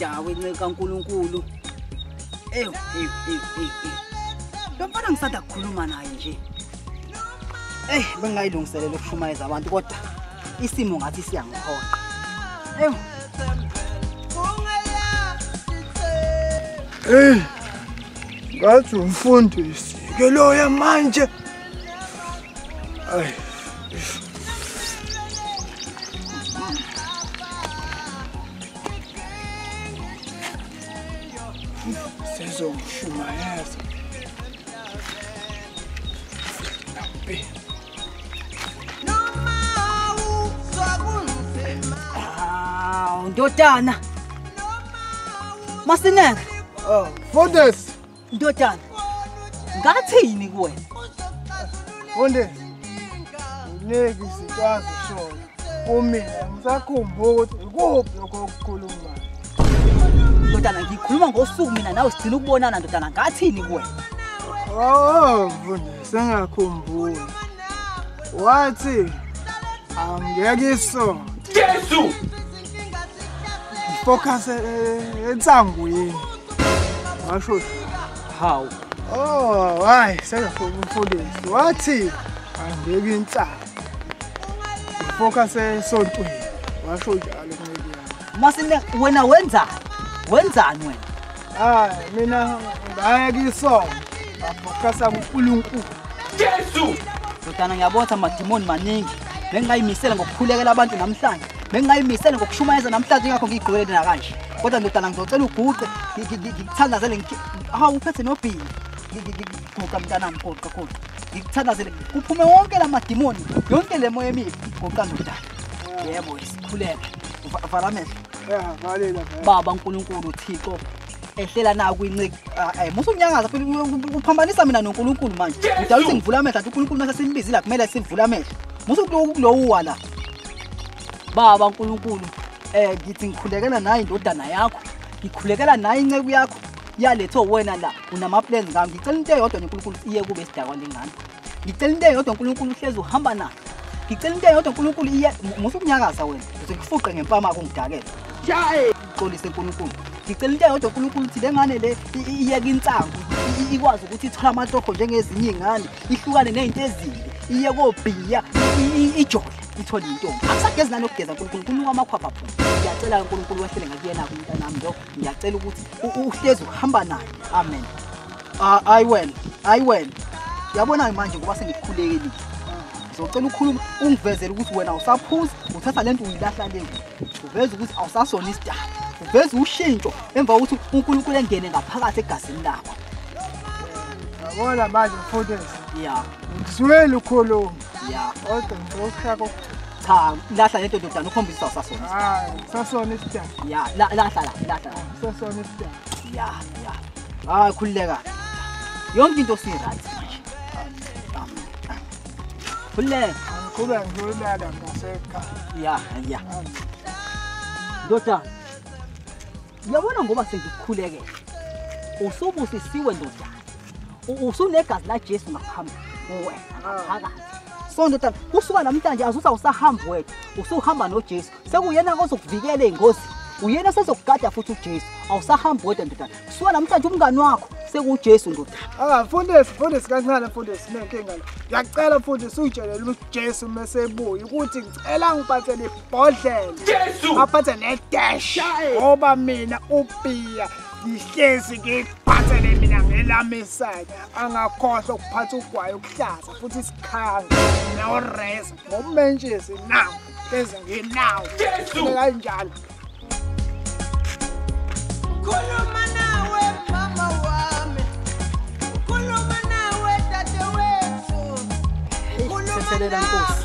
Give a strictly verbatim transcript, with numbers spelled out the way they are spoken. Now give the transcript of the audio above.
indawo enceke kaNkulunkulu. Ew, ew, ew, ew, ew. Lo mfana ngisanda kukhuluma naye nje. Eh, bengayilungiselela ukushumayeza abantu kodwa isimo ngathi siyangiphoqa. Ew. Eh. Ngathi umfundisi ke loya manje. Ay. Sezongishumeza. Ah, ndodana. Masineke. Oh, Mfundisi. Ndodana. Ngathini kuwena? Mfundisi. Uneki sikwazi shona. Kumina ngisakhumbula ukuthi ikuphi okukhuluma. Ndodana ngikhuluma ngosuku mina nawe sigcina ukubonana ndodana ngathini kuwena? Oh, Mfundisi sengakhumbula. Wathi angeke iso. Jesu! Focus ensangweni. Washo Hawu. oh, hayi sengafuna umfundisi. Wathi angeke insangu. Focus esontweni. Washo njalo kumele. Masineke wena wenzani? Wenzani wena? Hayi mina ngaya kisona. Afokasa kuNkulunkulu. Jesu! Ndodana ngiyabona amadimoni maningi. Bengayimisela ngokukhulekela abantu namhlanje. Bengayimisela ngokushumayeza namhlanje ngakho ngigqibelele na kanje. Kodwa ndodana ngizocela uguqe ngikuthandazele ngi hawu uphethe nobhili. Ngiguqa mntanami kodwa kakhulu. Ngikuthandazele kuphume wonke lamadimoni, yonke lemoya emibi goqa ndodana. Yebo isikhuleke. Vala amehlo. Yeah, valela Baba uNkulunkulu Thixo ehlela na kwinceke eh musunyangaza futhi uphambanisa mina noNkulunkulu manje udala ukuthi ngivula amehlo athi uNkulunkulu mase simbizile kumele sivule amehlo musu kulowo wala Baba uNkulunkulu eh ngithi ngikhulekela naye indodana yakho ngikhulekela naye inceke yakho yaletho wena la unama plans ngami ngicela into eyodwa noNkulunkulu iye kube sidakwa lengane ngicela into eyodwa uNkulunkulu uhlezi uhamba nayo ngicela into eyodwa uNkulunkulu iye musu kunyakaza wena uze kufuqe ngempama yakho ngidakela jaye xolise uNkulunkulu ngicela into eyodwa uNkulunkulu uthi lengane le iyeke insangu ikwazi ukuthi ithola amatoho njengezinye izingane ihlukane nezinto ezinde iye kobhiya ijole ithole intombi akusagezi nani okugeza uNkulunkulu kunuka amakhwapha phela ngiyacela uNkulunkulu wehlele ngakuyena kumntanami lo ngiyacela ukuthi uhlezi uhamba naye amen ayi wena ayi wena yabona manje ngoba sengikukhulekile ngizocela ukukhuluma ungivezele ukuthi wena usaphuza uthatha lento uyilahla le uveze ukuthi awusasona isidala uveze ushintsho emva ukuthi uNkulunkulu engene ngaphakathi egazini lakho yabona manje mfundisi. Yeah. Ngizwele ukhuluma. Yeah. Kodwa ngizoshaka cha lahla lento ndodana ukhombisa usasona. Hayi, sasona isidala. Yeah, lahla la lahla. Sasona isidala. Yeah, yeah. Hayi khulileka. Yonke into si right manje. Khulileka. Kuba ngizolala ngasekhaya. Yeah, yeah. Ndodana. Yabona ngoba sengikukhulekela. Usubusisiwe ndodana. Usunegazi la Jesu ngaphambi wena phakathi. So ndodana kusuka namhlanje azusa usahamba wethu. Usuhamba noJesu. Sekuyena ozokuvikela ingozi. Uyena sezokugada futhi uJesu. Awusahamba wedwa ndodana. Kusuka namhlanje umngani wakho sekuJesu ndodana. Ah mfundisi, mfundisi kancane mfundisi nenkinga la. Ngiyacela mfundisi utshelele uJesu mesebuya ukuthi ngicela ngiphathele ibhodlela. Jesu! Ngaphathe ne dash. Ngoba mina ubhiya ngihlezi ngiphathele mina ngelamisana angakhohlwa ukuphatha ugwayi okuhlaza futhi isikhanga noreza ngomentshisi nawo lezi nginawo Jesu kanjalo Khuluma nawe mama wami Khuluma nawe dadewethu Khuluma nawe